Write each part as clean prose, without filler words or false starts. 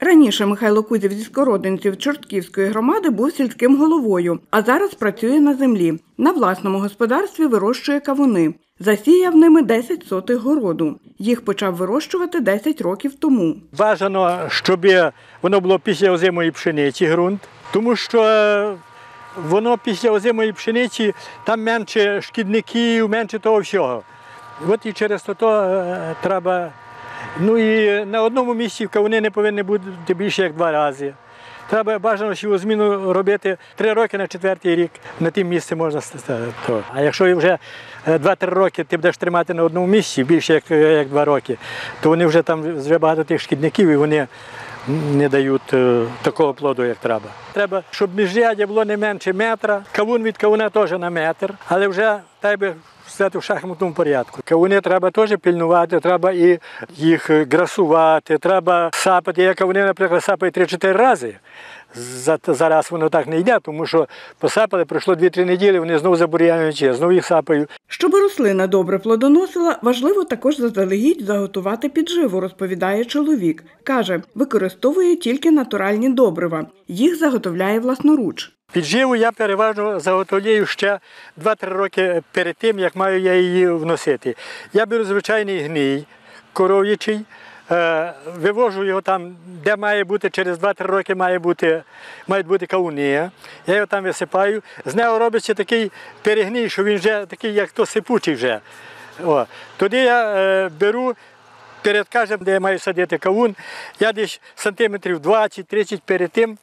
Раніше Михайло Кузів зі Скородинців Чортківської громади був сільським головою, а зараз працює на землі. На власному господарстві вирощує кавуни. Засіяв ними 10 сотих городу. Їх почав вирощувати 10 років тому. Бажано, щоб воно було після озимої пшениці ґрунт, тому що воно після озимої пшениці, там менше шкідників, менше того всього. От і через то треба. Ну і на одному місці кавуни не повинні бути більше, як 2 рази. Треба бажано зміну робити 3 роки на 4-й рік. На тім місці можна ставити. А якщо вже 2-3 роки ти будеш тримати на одному місці, більше як 2 роки, то вони вже там багато тих шкідників і вони не дають такого плоду, як треба. Треба, щоб міжряддя було не менше метра. Кавун від кавуна теж на метр, але вже треба все в шахматному порядку. Кавуни треба теж пильнувати, треба і їх грасувати, треба сапати. Я кавуни, наприклад, сапаю 3-4 рази. Зараз воно так не йде, тому що посапали, пройшло 2-3 неділі, вони знову забур'янують, я знову їх сапаю. Щоб рослина добре плодоносила, важливо також заздалегідь заготувати підживу, розповідає чоловік. Каже, використовує тільки натуральні добрива. Їх заготовляє власноруч. Підживу я переважно заготовляю ще 2-3 роки перед тим, як маю я її вносити. Я беру звичайний гній коров'ячий, вивожу його там, де має бути, через 2-3 роки мають бути кавуни. Я його там висипаю. З нього робиться такий перегній, що він вже такий, як то сипучий вже. Тоді я беру, перед кожним, де я маю садити кавун, я десь сантиметрів 20-30 перед тим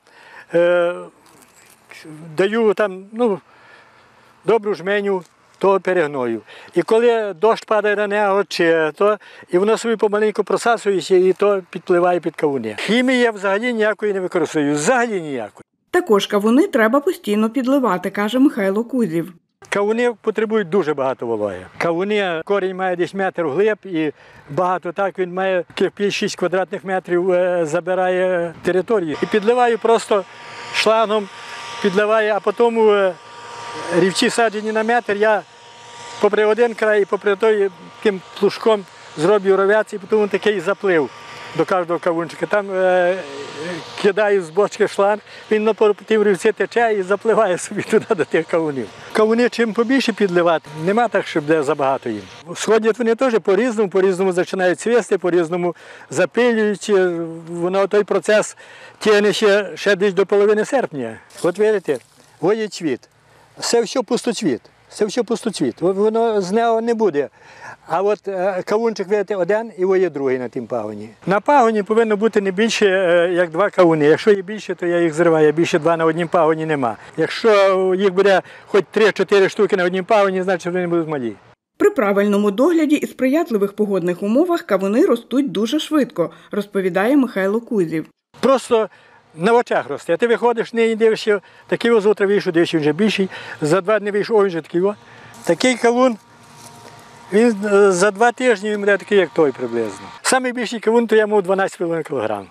даю там, добру жменю того перегною. І коли дощ падає на нього, і воно собі помаленьку просасується, і то підпливає під кавуни. Хімії я взагалі ніякої не використовую, взагалі ніякої. Також кавуни треба постійно підливати, каже Михайло Кузів. Кавуни потребують дуже багато вологи. Кавуни, корінь має десь метр вглиб і багато так, він має 5-6 квадратних метрів, забирає територію. І підливаю просто шлангом, підливаю, а потім рівці саджені на метр, я попри один край і попри той таким плужком зроблю ровець, і потім такий заплив до кожного кавунчика. Там кидаю з бочки шланг, він на тим рівці тече і запливає собі туди до тих кавунів. Кавуни чим побільше підливати, нема так, щоб забагато їм. Сходять вони теж по-різному починають цвісти, по-різному запилюють. Воно той процес тягне ще десь до половини серпня. От видите, є цвіт. Це все пустоцвіт. Воно з нього не буде. А от кавунчик, видите, один і є другий на тім пагоні. На пагоні повинно бути не більше, як 2 кавуни. Якщо є більше, то я їх зриваю. Більше 2 на однім пагоні нема. Якщо їх буде хоч 3-4 штуки на однім пагоні, значить вони будуть малі. При правильному догляді і сприятливих погодних умовах кавуни ростуть дуже швидко, розповідає Михайло Кузів. Просто на очах росте. Ти виходиш, нині дивишся, такий завтра вийшов, дивишся, він вже більший, за 2 дні вийшов, він вже такий. Такий кавун, він за 2 тижні він буде такий, як той приблизно. Самий більший кавун, то я мав 12,5 кг.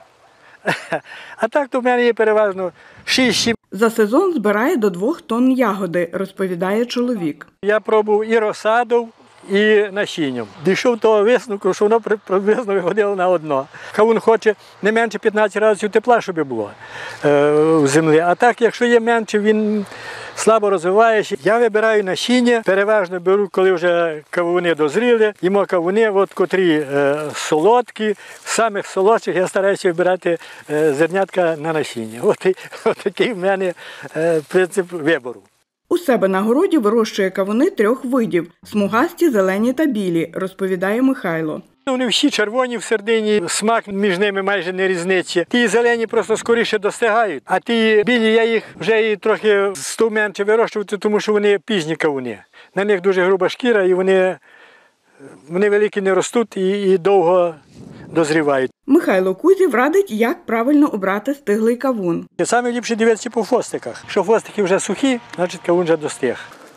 А так то в мене є переважно 6-7. За сезон збирає до 2 тонн ягоди, розповідає чоловік. Я пробував і розсаду, і насінням. Дійшов до того висновку, що воно приблизно виходило на одно. Кавун хоче не менше 15 разів тепла, щоб було в землі. А так, якщо є менше, він слабо розвивається. Я вибираю насіння, переважно беру, коли вже кавуни дозріли. Їмо кавуни, котрі солодкі. З самих солодших я стараюся вибирати зернятка на насіння. От такий в мене принцип вибору. У себе на городі вирощує кавуни 3 видів – смугасті, зелені та білі, розповідає Михайло. Вони всі червоні всередині, смак між ними майже не різниця. Ті зелені просто скоріше достигають, а ті білі я їх вже і трохи менше вирощувати, тому що вони пізні кавуни. На них дуже груба шкіра і вони великі не ростуть і довго дозрівають. Михайло Кузів радить, як правильно обрати стиглий кавун. Саме ліпше дивитися по хвостиках. Якщо хвостики вже сухі, значить кавун вже достиг.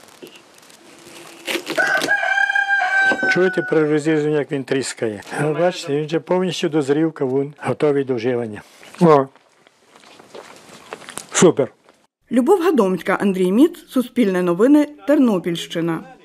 Чуєте при розрізанні, як він тріскає? Бачите, він вже повністю дозрів кавун, готовий до вживання. Супер! Любов Гадомська, Андрій Міц, Суспільне новини, Тернопільщина.